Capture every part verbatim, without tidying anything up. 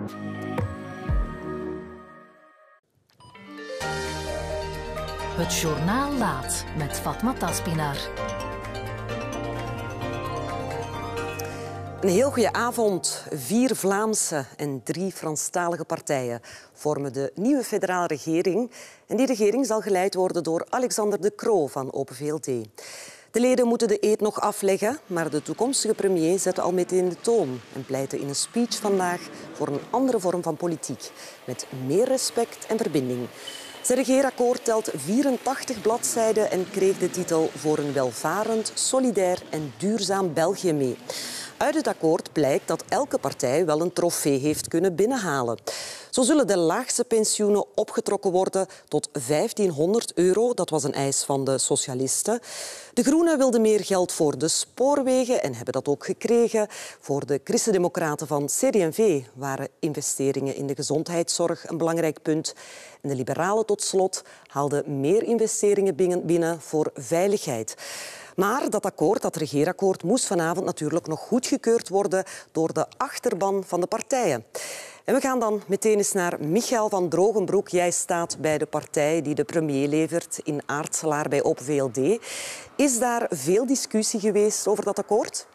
Het journaal laat met Fatma Taspinar. Een heel goede avond. Vier Vlaamse en drie Franstalige partijen vormen de nieuwe federale regering. En die regering zal geleid worden door Alexander De Croo van Open V L D. De leden moeten de eed nog afleggen, maar de toekomstige premier zette al meteen de toon en pleitte in een speech vandaag voor een andere vorm van politiek, met meer respect en verbinding. Zijn regeerakkoord telt vierentachtig bladzijden en kreeg de titel Voor een welvarend, solidair en duurzaam België mee. Uit het akkoord blijkt dat elke partij wel een trofee heeft kunnen binnenhalen. Zo zullen de laagste pensioenen opgetrokken worden tot vijftienhonderd euro. Dat was een eis van de socialisten. De Groenen wilden meer geld voor de spoorwegen en hebben dat ook gekregen. Voor de christendemocraten van C D en V waren investeringen in de gezondheidszorg een belangrijk punt. En de liberalen tot slot haalden meer investeringen binnen voor veiligheid. Maar dat akkoord, dat regeerakkoord, moest vanavond natuurlijk nog goedgekeurd worden door de achterban van de partijen. En we gaan dan meteen eens naar Michael van Drogenbroek. Jij staat bij de partij die de premier levert in Aartselaar bij Open V L D. Is daar veel discussie geweest over dat akkoord?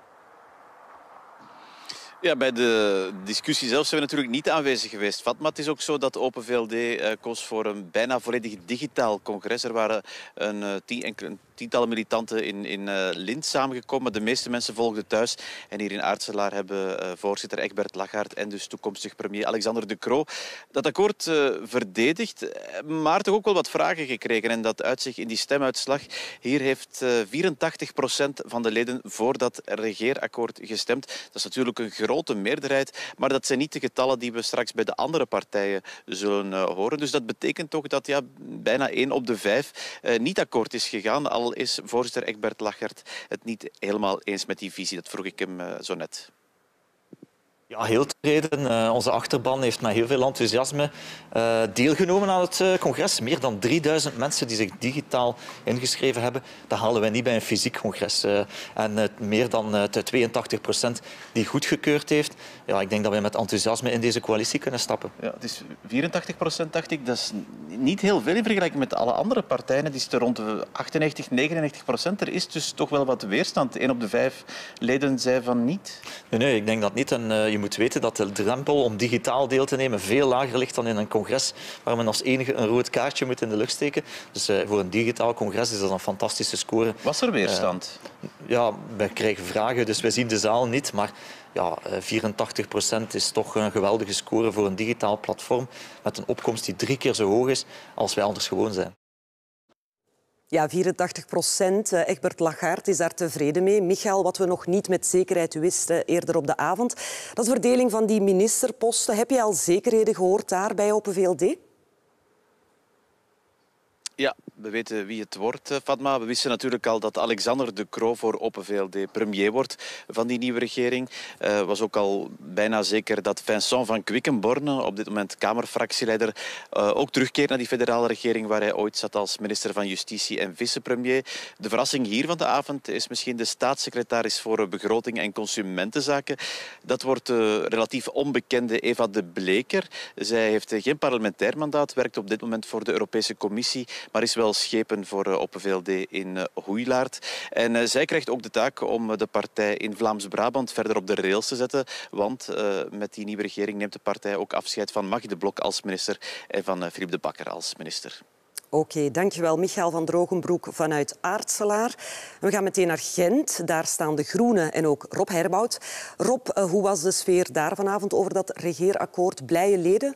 Ja, bij de discussie zelf zijn we natuurlijk niet aanwezig geweest. Fatma, het is ook zo dat Open V L D uh, koos voor een bijna volledig digitaal congres. Er waren een, uh, tien, enkele, tientallen militanten in, in uh, Lint samengekomen. De meeste mensen volgden thuis. En hier in Aartselaar hebben uh, voorzitter Egbert Lachaert en dus toekomstig premier Alexander De Croo dat akkoord uh, verdedigd, maar toch ook wel wat vragen gekregen. En dat uit zich in die stemuitslag. Hier heeft uh, vierentachtig procent van de leden voor dat regeerakkoord gestemd. Dat is natuurlijk een grote meerderheid, maar dat zijn niet de getallen die we straks bij de andere partijen zullen uh, horen. Dus dat betekent toch dat ja, bijna één op de vijf uh, niet akkoord is gegaan, al is voorzitter Egbert Lachaert het niet helemaal eens met die visie. Dat vroeg ik hem uh, zo net. Ja, heel tevreden. Uh, onze achterban heeft met heel veel enthousiasme uh, deelgenomen aan het uh, congres. Meer dan drieduizend mensen die zich digitaal ingeschreven hebben. Dat halen wij niet bij een fysiek congres. Uh, en uh, meer dan uh, tweeëntachtig procent die goedgekeurd heeft. Ja, ik denk dat wij met enthousiasme in deze coalitie kunnen stappen. Ja, het is vierentachtig procent, dacht ik. Dat is niet heel veel in vergelijking met alle andere partijen. Het is rond de achtennegentig, negenennegentig procent. Er is dus toch wel wat weerstand. Eén op de vijf leden zei van niet. Nee, nee, ik denk dat niet. En, uh, je moet weten dat de drempel om digitaal deel te nemen veel lager ligt dan in een congres waar men als enige een rood kaartje moet in de lucht steken. Dus uh, voor een digitaal congres is dat een fantastische score. Was er weerstand? Uh, ja, we krijgen vragen, dus we zien de zaal niet. Maar ja, vierentachtig procent is toch een geweldige score voor een digitaal platform met een opkomst die drie keer zo hoog is als wij anders gewoon zijn. Ja, vierentachtig procent. Egbert Lachaert is daar tevreden mee. Michael, wat we nog niet met zekerheid wisten eerder op de avond, dat is de verdeling van die ministerposten. Heb je al zekerheden gehoord daar bij Open V L D? Ja, we weten wie het wordt, Fatma. We wisten natuurlijk al dat Alexander De Croo voor Open V L D premier wordt van die nieuwe regering. Het uh, was ook al bijna zeker dat Vincent van Quickenborne, op dit moment Kamerfractieleider, uh, ook terugkeert naar die federale regering waar hij ooit zat als minister van Justitie en vicepremier. De verrassing hier van de avond is misschien de staatssecretaris voor begroting en consumentenzaken. Dat wordt de relatief onbekende Eva de Bleker. Zij heeft geen parlementair mandaat, werkt op dit moment voor de Europese Commissie, maar is wel schepen voor Open V L D in Hoeilaard. En uh, zij krijgt ook de taak om de partij in Vlaams-Brabant verder op de rails te zetten. Want uh, met die nieuwe regering neemt de partij ook afscheid van Maggie de Blok als minister en van uh, Philippe de Bakker als minister. Oké, okay, dankjewel Michael van Drogenbroek vanuit Aartselaar. We gaan meteen naar Gent. Daar staan de Groenen en ook Rob Herbout. Rob, uh, hoe was de sfeer daar vanavond over dat regeerakkoord? Blije leden?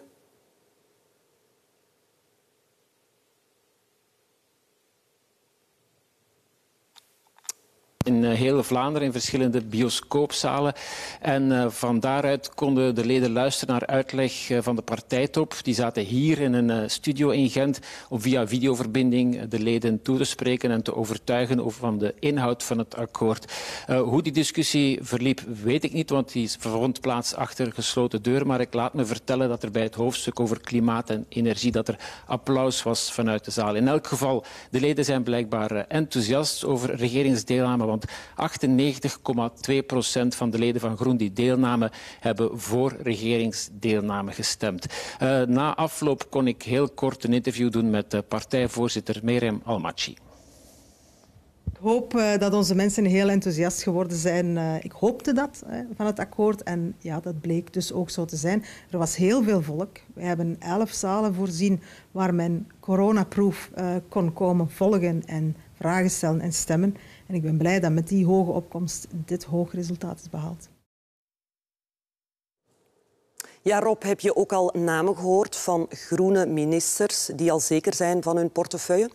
In heel Vlaanderen, in verschillende bioscoopzalen. En uh, van daaruit konden de leden luisteren naar uitleg uh, van de partijtop. Die zaten hier in een uh, studio in Gent om via videoverbinding de leden toe te spreken en te overtuigen over van de inhoud van het akkoord. Uh, hoe die discussie verliep, weet ik niet, want die vond plaats achter gesloten deuren. Maar ik laat me vertellen dat er bij het hoofdstuk over klimaat en energie dat er applaus was vanuit de zaal. In elk geval, de leden zijn blijkbaar uh, enthousiast over regeringsdeelname, want want achtennegentig komma twee procent van de leden van Groen die deelnamen, hebben voor regeringsdeelname gestemd. Uh, na afloop kon ik heel kort een interview doen met uh, partijvoorzitter Meryem Almaty. Ik hoop uh, dat onze mensen heel enthousiast geworden zijn. Uh, ik hoopte dat uh, van het akkoord en ja, dat bleek dus ook zo te zijn. Er was heel veel volk. We hebben elf zalen voorzien waar men coronaproof uh, kon komen volgen en vragen stellen en stemmen. En ik ben blij dat met die hoge opkomst dit hoge resultaat is behaald. Ja, Rob, heb je ook al namen gehoord van groene ministers die al zeker zijn van hun portefeuille?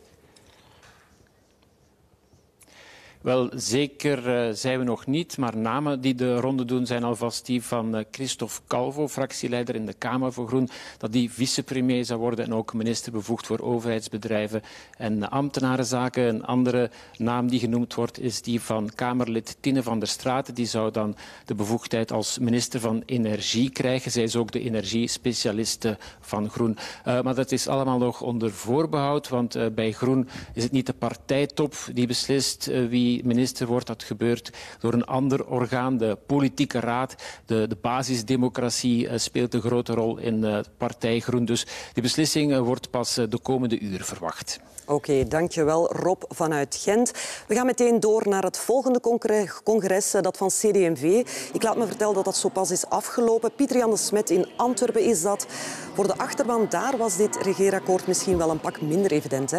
Wel, zeker uh, zijn we nog niet, maar namen die de ronde doen zijn alvast die van uh, Christophe Calvo, fractieleider in de Kamer voor Groen, dat die vicepremier zou worden en ook minister bevoegd voor overheidsbedrijven en ambtenarenzaken. Een andere naam die genoemd wordt is die van Kamerlid Tine van der Straeten. Die zou dan de bevoegdheid als minister van Energie krijgen. Zij is ook de energiespecialiste van Groen. Uh, maar dat is allemaal nog onder voorbehoud, want uh, bij Groen is het niet de partijtop die beslist uh, wie minister wordt. Dat gebeurt door een ander orgaan, de politieke raad. De, de basisdemocratie uh, speelt een grote rol in uh, partij Groen. Dus die beslissing uh, wordt pas uh, de komende uren verwacht. Oké, okay, dankjewel Rob vanuit Gent. We gaan meteen door naar het volgende congres, dat van C D en V. Ik laat me vertellen dat dat zo pas is afgelopen. Pieter-Jan de Smet in Antwerpen is dat. Voor de achterban daar was dit regeerakkoord misschien wel een pak minder evident, hè?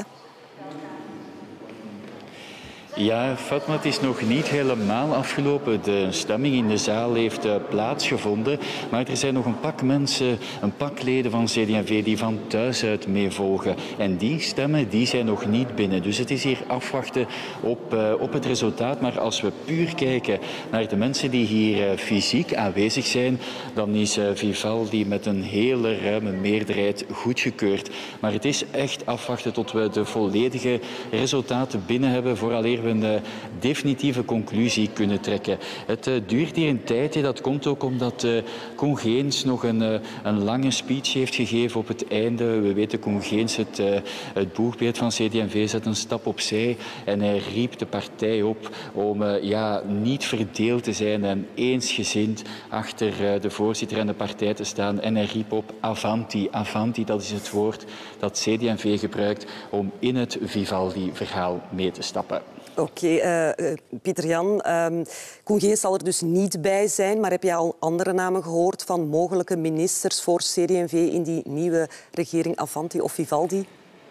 Ja, Fatma, het is nog niet helemaal afgelopen. De stemming in de zaal heeft uh, plaatsgevonden. Maar er zijn nog een pak mensen, een pak leden van C D en V die van thuis uit meevolgen. En die stemmen die zijn nog niet binnen. Dus het is hier afwachten op, uh, op het resultaat. Maar als we puur kijken naar de mensen die hier uh, fysiek aanwezig zijn, dan is uh, Vivaldi met een hele ruime meerderheid goedgekeurd. Maar het is echt afwachten tot we de volledige resultaten binnen hebben, vooraleer we een uh, definitieve conclusie kunnen trekken. Het uh, duurt hier een tijdje. Dat komt ook omdat uh, Koen Geens nog een, uh, een lange speech heeft gegeven op het einde. We weten, Koen Geens, het, uh, het boegbeeld van C D en V, zet een stap opzij en hij riep de partij op om uh, ja, niet verdeeld te zijn en eensgezind achter uh, de voorzitter en de partij te staan. En hij riep op Avanti. Avanti, dat is het woord dat C D en V gebruikt om in het Vivaldi-verhaal mee te stappen. Oké, okay, uh, Pieter-Jan, um, Koen Geens zal er dus niet bij zijn, maar heb jij al andere namen gehoord van mogelijke ministers voor C D en V in die nieuwe regering Avanti of Vivaldi?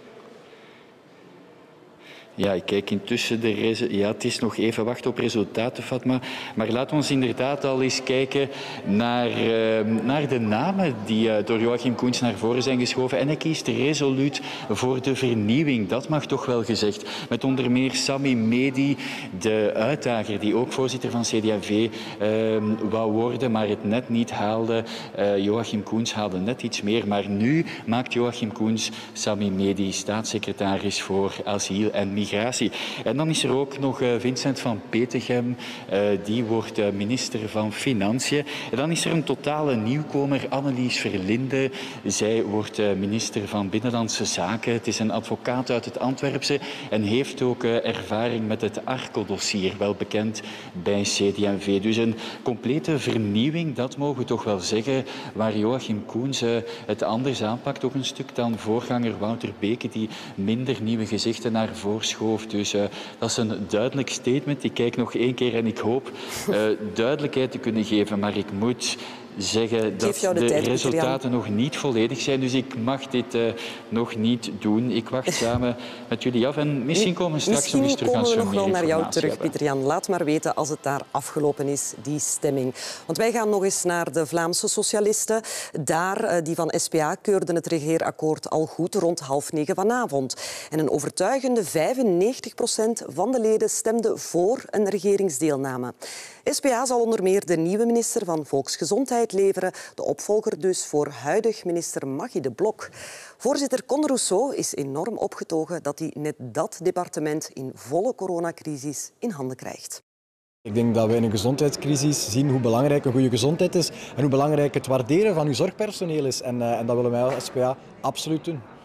Ja, ik kijk intussen de resu- ja, het is nog even wachten op resultaten, Fatma. Maar laten we ons inderdaad al eens kijken naar, uh, naar de namen die uh, door Joachim Koens naar voren zijn geschoven. En hij kiest resoluut voor de vernieuwing. Dat mag toch wel gezegd. Met onder meer Sami Medi, de uitdager die ook voorzitter van C D en V uh, wou worden, maar het net niet haalde. Uh, Joachim Koens haalde net iets meer. Maar nu maakt Joachim Koens Sami Medi staatssecretaris voor asiel en migratie. En dan is er ook nog uh, Vincent van Petegem, uh, die wordt uh, minister van Financiën. En dan is er een totale nieuwkomer, Annelies Verlinde. Zij wordt uh, minister van Binnenlandse Zaken. Het is een advocaat uit het Antwerpse en heeft ook uh, ervaring met het Arco-dossier, wel bekend bij C D en V. Dus een complete vernieuwing, dat mogen we toch wel zeggen, waar Joachim Koens uh, het anders aanpakt, ook een stuk dan voorganger Wouter Beke, die minder nieuwe gezichten naar voren schoof. Dus uh, dat is een duidelijk statement. Ik kijk nog één keer en ik hoop uh, duidelijkheid te kunnen geven, maar ik moet zeggen dat de, de tijd, resultaten nog niet volledig zijn. Dus ik mag dit uh, nog niet doen. Ik wacht samen met jullie af en misschien komen we straks misschien nog eens terug als we meer nog wel naar jou terug, hebben. Pieter-Jan. Laat maar weten als het daar afgelopen is, die stemming. Want wij gaan nog eens naar de Vlaamse socialisten. Daar, die van S P A, keurden het regeerakkoord al goed rond half negen vanavond. En een overtuigende vijfennegentig procent van de leden stemde voor een regeringsdeelname. S P A zal onder meer de nieuwe minister van Volksgezondheid leveren, de opvolger dus voor huidig minister Maggie de Blok. Voorzitter Conde Rousseau is enorm opgetogen dat hij net dat departement in volle coronacrisis in handen krijgt. Ik denk dat wij in een gezondheidscrisis zien hoe belangrijk een goede gezondheid is en hoe belangrijk het waarderen van uw zorgpersoneel is. En, uh, en dat willen wij als S P A absoluut doen.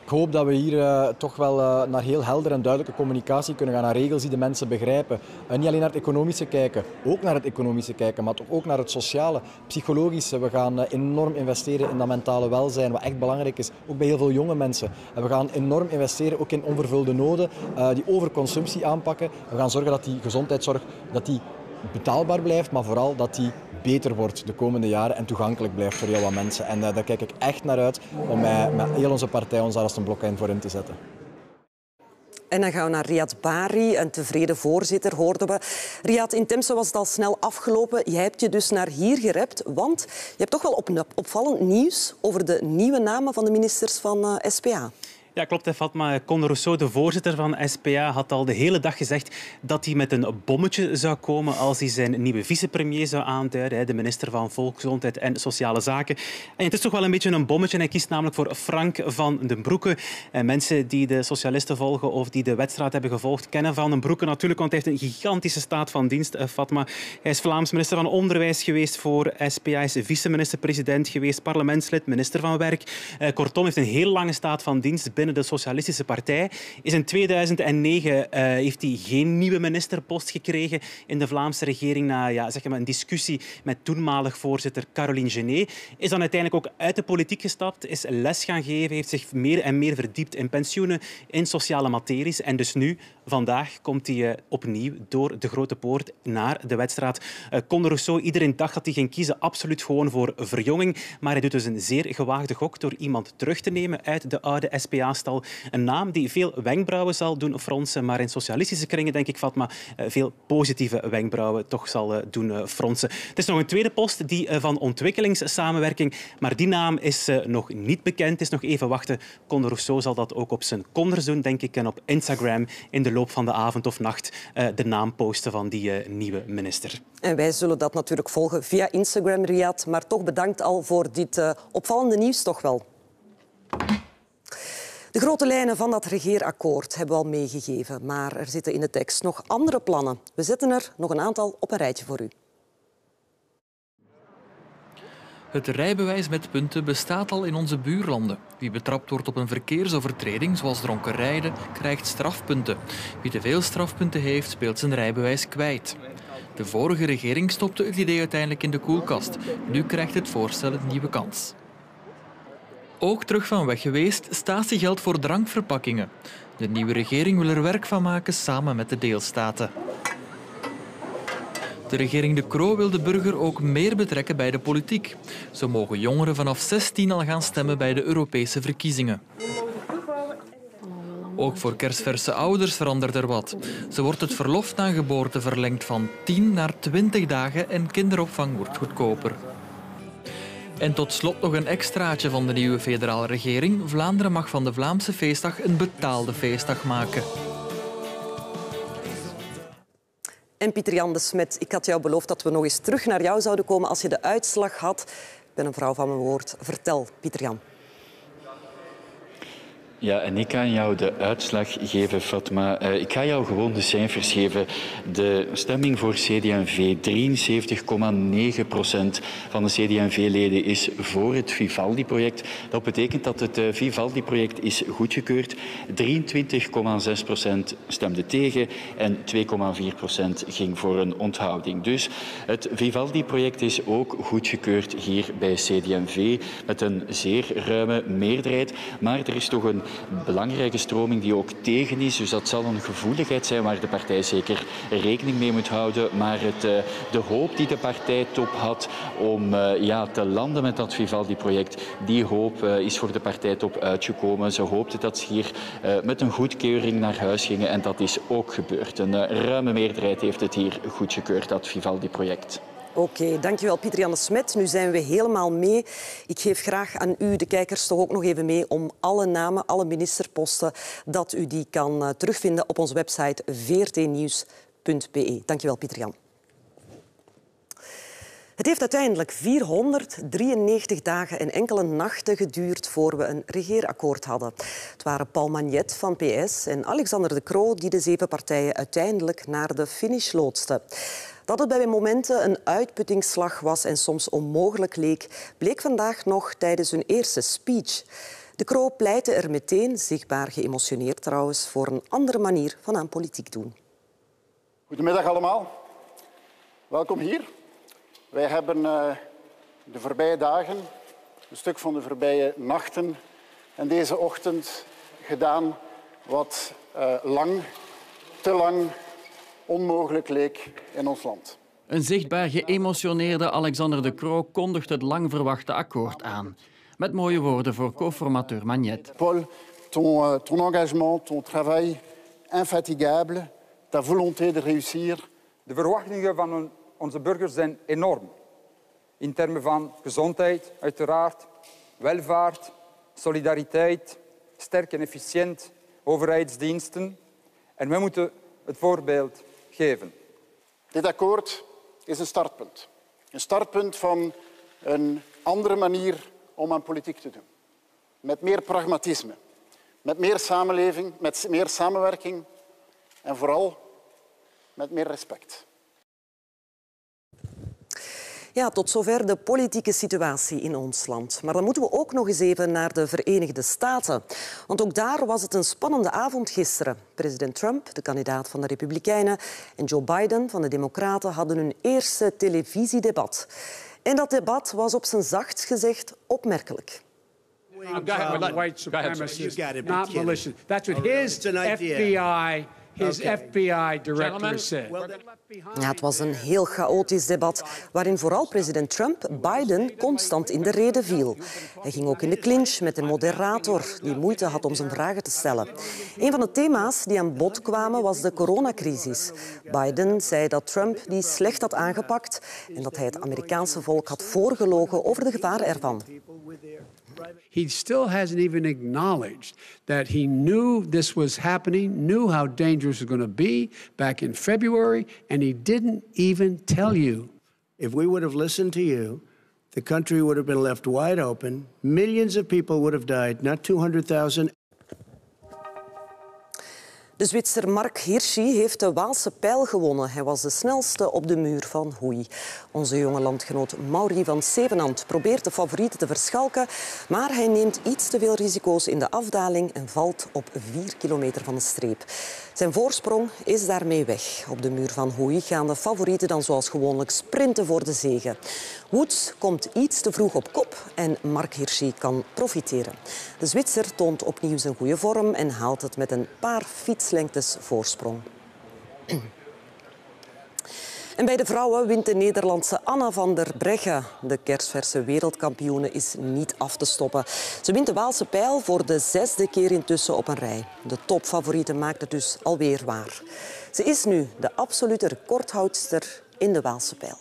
Ik hoop dat we hier uh, toch wel uh, naar heel helder en duidelijke communicatie kunnen gaan, naar regels die de mensen begrijpen. Uh, niet alleen naar het economische kijken, ook naar het economische kijken, maar toch ook naar het sociale, psychologische. We gaan uh, enorm investeren in dat mentale welzijn, wat echt belangrijk is, ook bij heel veel jonge mensen. En we gaan enorm investeren ook in onvervulde noden, uh, die overconsumptie aanpakken. We gaan zorgen dat die gezondheidszorg dat die betaalbaar blijft, maar vooral dat die beter wordt de komende jaren en toegankelijk blijft voor heel wat mensen. En uh, daar kijk ik echt naar uit om uh, met heel onze partij ons daar als een blokkijn voor in te zetten. En dan gaan we naar Riyad Bari, een tevreden voorzitter, hoorden we. Riyad, in Temse was het al snel afgelopen. Jij hebt je dus naar hier gerept, want je hebt toch wel op, opvallend nieuws over de nieuwe namen van de ministers van uh, S P A. Ja, klopt, Fatma. Conor Rousseau, de voorzitter van S P A, had al de hele dag gezegd dat hij met een bommetje zou komen als hij zijn nieuwe vicepremier zou aanduiden, de minister van Volksgezondheid en Sociale Zaken. En het is toch wel een beetje een bommetje. Hij kiest namelijk voor Frank van den Broeke. En mensen die de socialisten volgen of die de wedstrijd hebben gevolgd, kennen Van den Broeke natuurlijk, want hij heeft een gigantische staat van dienst, Fatma. Hij is Vlaams minister van Onderwijs geweest voor S P A, hij is vice-minister-president geweest, parlementslid, minister van Werk. Kortom, heeft een heel lange staat van dienst binnen de Socialistische Partij. Is in tweeduizend negen uh, heeft hij geen nieuwe ministerpost gekregen in de Vlaamse regering na ja, zeg maar een discussie met toenmalig voorzitter Caroline Genet. Is dan uiteindelijk ook uit de politiek gestapt, is les gaan geven, heeft zich meer en meer verdiept in pensioenen, in sociale materies. En dus nu, vandaag, komt hij uh, opnieuw door de Grote Poort naar de Wetstraat. Uh, Conor Rousseau, iedereen dacht dat hij ging kiezen absoluut gewoon voor verjonging. Maar hij doet dus een zeer gewaagde gok door iemand terug te nemen uit de oude S P A. Een naam die veel wenkbrauwen zal doen fronsen, maar in socialistische kringen, denk ik, Fatma, veel positieve wenkbrauwen toch zal doen fronsen. Het is nog een tweede post, die van ontwikkelingssamenwerking, maar die naam is nog niet bekend. Het is nog even wachten. Conor Rousseau zal dat ook op zijn konders doen, denk ik, en op Instagram in de loop van de avond of nacht de naam posten van die nieuwe minister. En wij zullen dat natuurlijk volgen via Instagram, Riyad, maar toch bedankt al voor dit uh, opvallende nieuws toch wel. De grote lijnen van dat regeerakkoord hebben we al meegegeven, maar er zitten in de tekst nog andere plannen. We zetten er nog een aantal op een rijtje voor u. Het rijbewijs met punten bestaat al in onze buurlanden. Wie betrapt wordt op een verkeersovertreding, zoals dronken rijden, krijgt strafpunten. Wie te veel strafpunten heeft, speelt zijn rijbewijs kwijt. De vorige regering stopte het idee uiteindelijk in de koelkast. Nu krijgt het voorstel een nieuwe kans. Ook terug van weg geweest, statiegeld voor drankverpakkingen. De nieuwe regering wil er werk van maken samen met de deelstaten. De regering De Croo wil de burger ook meer betrekken bij de politiek. Zo mogen jongeren vanaf zestien al gaan stemmen bij de Europese verkiezingen. Ook voor kerstverse ouders verandert er wat. Zo wordt het verlof na geboorte verlengd van tien naar twintig dagen en kinderopvang wordt goedkoper. En tot slot nog een extraatje van de nieuwe federale regering. Vlaanderen mag van de Vlaamse feestdag een betaalde feestdag maken. En Pieter-Jan de Smet, ik had jou beloofd dat we nog eens terug naar jou zouden komen als je de uitslag had. Ik ben een vrouw van mijn woord. Vertel, Pieter-Jan. Ja, en ik kan jou de uitslag geven, Fatma. Uh, ik ga jou gewoon de cijfers geven. De stemming voor C D en V, drieënzeventig komma negen procent van de C D en V-leden is voor het Vivaldi-project. Dat betekent dat het uh, Vivaldi-project is goedgekeurd. drieëntwintig komma zes procent stemde tegen en twee komma vier procent ging voor een onthouding. Dus het Vivaldi-project is ook goedgekeurd hier bij C D en V met een zeer ruime meerderheid. Maar er is toch een belangrijke stroming die ook tegen is. Dus dat zal een gevoeligheid zijn waar de partij zeker rekening mee moet houden. Maar het, de hoop die de partijtop had om ja, te landen met dat Vivaldi-project, die hoop is voor de partijtop uitgekomen. Ze hoopten dat ze hier met een goedkeuring naar huis gingen en dat is ook gebeurd. Een ruime meerderheid heeft het hier goedgekeurd, dat Vivaldi-project. Oké, okay, dankjewel Pieter-Jan de Smet. Nu zijn we helemaal mee. Ik geef graag aan u, de kijkers, toch ook nog even mee om alle namen, alle ministerposten, dat u die kan uh, terugvinden op onze website v r t nieuws punt b e. Dankjewel Pieter-Jan. Het heeft uiteindelijk vierhonderddrieënnegentig dagen en enkele nachten geduurd voor we een regeerakkoord hadden. Het waren Paul Magnet van P S en Alexander De Croo die de zeven partijen uiteindelijk naar de finish loodsten. Dat het bij momenten een uitputtingsslag was en soms onmogelijk leek, bleek vandaag nog tijdens hun eerste speech. De Croo pleitte er meteen, zichtbaar geëmotioneerd trouwens, voor een andere manier van aan politiek doen. Goedemiddag allemaal. Welkom hier. Wij hebben uh, de voorbije dagen, een stuk van de voorbije nachten en deze ochtend gedaan wat uh, lang, te lang onmogelijk leek in ons land. Een zichtbaar geëmotioneerde Alexander De Croo kondigt het lang verwachte akkoord aan. Met mooie woorden voor co-formateur Magnet. Paul, ton, uh, ton engagement, ton travail infatigable, ta volonté de réussir. De verwachtingen van onze burgers zijn enorm. In termen van gezondheid, uiteraard, welvaart, solidariteit, sterk en efficiënt overheidsdiensten. En wij moeten het voorbeeld geven. Dit akkoord is een startpunt. Een startpunt van een andere manier om aan politiek te doen. Met meer pragmatisme, met meer samenleving, met meer samenwerking en vooral met meer respect. Ja, tot zover de politieke situatie in ons land. Maar dan moeten we ook nog eens even naar de Verenigde Staten. Want ook daar was het een spannende avond gisteren. President Trump, de kandidaat van de Republikeinen, en Joe Biden van de Democraten hadden hun eerste televisiedebat. En dat debat was op zijn zachtst gezegd opmerkelijk. Uh, go ahead, uh, white supremacist, not malicious. That's what his F B I, his okay. F B I director said. Ja, het was een heel chaotisch debat waarin vooral president Trump Biden constant in de rede viel. Hij ging ook in de clinch met de moderator die moeite had om zijn vragen te stellen. Een van de thema's die aan bod kwamen was de coronacrisis. Biden zei dat Trump die slecht had aangepakt en dat hij het Amerikaanse volk had voorgelogen over de gevaren ervan. He still hasn't even acknowledged that he knew this was happening, knew how dangerous it was going to be back in February, and he didn't even tell you. If we would have listened to you, the country would have been left wide open. Millions of people would have died, not two hundred thousand. De Zwitser Mark Hirschi heeft de Waalse pijl gewonnen. Hij was de snelste op de muur van Hoei. Onze jonge landgenoot Maury van Zevenand probeert de favorieten te verschalken, maar hij neemt iets te veel risico's in de afdaling en valt op vier kilometer van de streep. Zijn voorsprong is daarmee weg. Op de muur van Hoei gaan de favorieten dan zoals gewoonlijk sprinten voor de zege. Woods komt iets te vroeg op kop en Mark Hirschi kan profiteren. De Zwitser toont opnieuw zijn goede vorm en haalt het met een paar fietslengtes voorsprong. En bij de vrouwen wint de Nederlandse Anna van der Breggen. De kersverse wereldkampioene is niet af te stoppen. Ze wint de Waalse pijl voor de zesde keer intussen op een rij. De topfavoriete maakt het dus alweer waar. Ze is nu de absolute recordhoudster in de Waalse pijl.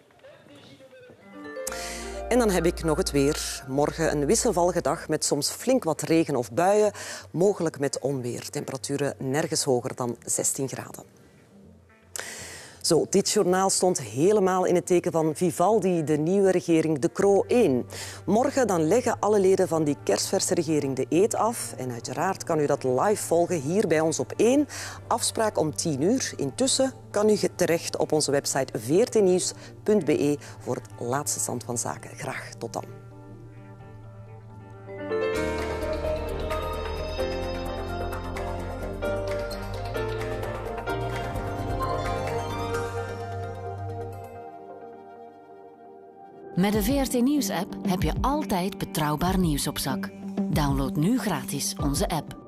En dan heb ik nog het weer. Morgen een wisselvallige dag met soms flink wat regen of buien. Mogelijk met onweer. Temperaturen nergens hoger dan zestien graden. Zo, dit journaal stond helemaal in het teken van Vivaldi, de nieuwe regering De Croo één. Morgen dan leggen alle leden van die kerstverse regering de eed af. En uiteraard kan u dat live volgen hier bij ons op één. Afspraak om tien uur. Intussen kan u terecht op onze website v r t nieuws punt b e voor het laatste stand van zaken. Graag tot dan. Met de V R T Nieuws-app heb je altijd betrouwbaar nieuws op zak. Download nu gratis onze app.